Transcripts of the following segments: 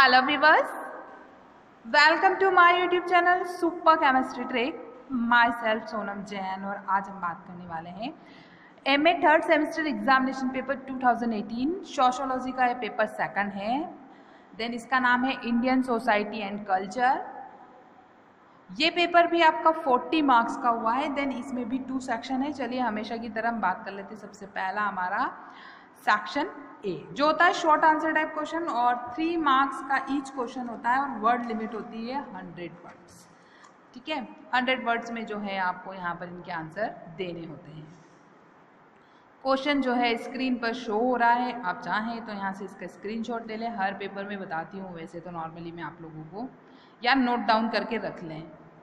Hello viewers, welcome to my YouTube channel Super Chemistry Trick. Myself Sonam Jain और आज हम बात करने वाले हैं MA third semester examination paper 2018 sociology का ये पेपर सेकंड है। देन इसका नाम है इंडियन सोसाइटी एंड कल्चर। ये पेपर भी आपका 40 मार्क्स का हुआ है। देन इसमें भी 2 सेक्शन है। चलिए हमेशा की तरह हम बात कर लेते हैं। सबसे पहला हमारा सेक्शन ए जो होता है शॉर्ट आंसर टाइप क्वेश्चन और 3 मार्क्स का ईच क्वेश्चन होता है और वर्ड लिमिट होती है 100 वर्ड्स। ठीक है, 100 वर्ड्स में जो है आपको यहाँ पर इनके आंसर देने होते हैं। क्वेश्चन जो है स्क्रीन पर शो हो रहा है, आप चाहें तो यहाँ से इसका स्क्रीनशॉट ले लें। हर पेपर में बताती हूँ, वैसे तो नॉर्मली मैं आप लोगों को या नोट डाउन करके रख लें।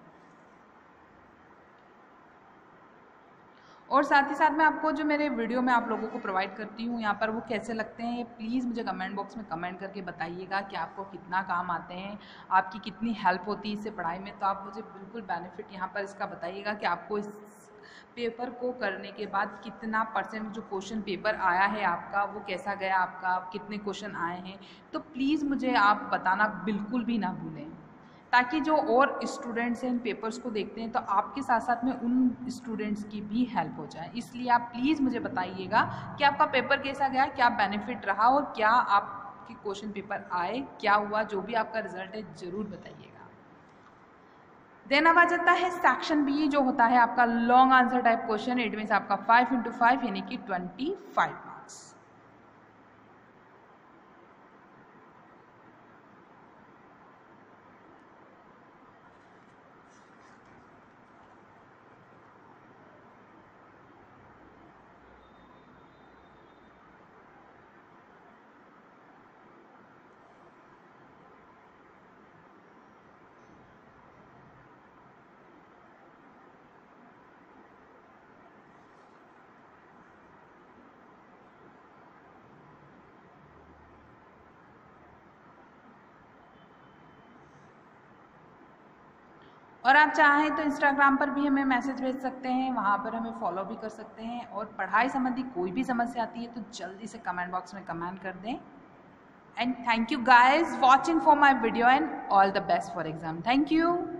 और साथ ही साथ में आपको जो मेरे वीडियो में आप लोगों को प्रोवाइड करती हूँ यहाँ पर वो कैसे लगते हैं प्लीज़ मुझे कमेंट बॉक्स में कमेंट करके बताइएगा कि आपको कितना काम आते हैं, आपकी कितनी हेल्प होती है इससे पढ़ाई में। तो आप मुझे बिल्कुल बेनिफिट यहाँ पर इसका बताइएगा कि आपको इस पेपर को करने के बाद कितना % जो क्वेश्चन पेपर आया है आपका वो कैसा गया, आपका कितने क्वेश्चन आए हैं। तो प्लीज़ मुझे आप बताना बिल्कुल भी ना भूलें, ताकि जो और स्टूडेंट्स हैं इन पेपर्स को देखते हैं तो आपके साथ साथ में उन स्टूडेंट्स की भी हेल्प हो जाए। इसलिए आप प्लीज़ मुझे बताइएगा कि आपका पेपर कैसा गया, क्या बेनिफिट रहा और क्या आपके क्वेश्चन पेपर आए, क्या हुआ, जो भी आपका रिजल्ट है ज़रूर बताइएगा। देन अब आ जाता है सेक्शन बी जो होता है आपका long answer type question. It means आपका 5 × 5 यानी कि 25 मार्क्स। और आप चाहें तो इंस्टाग्राम पर भी हमें मैसेज भेज सकते हैं, वहाँ पर हमें फॉलो भी कर सकते हैं। और पढ़ाई संबंधी कोई भी समस्या आती है तो जल्दी से कमेंट बॉक्स में कमेंट कर दें। And thank you guys watching for my video and all the best for exam. Thank you.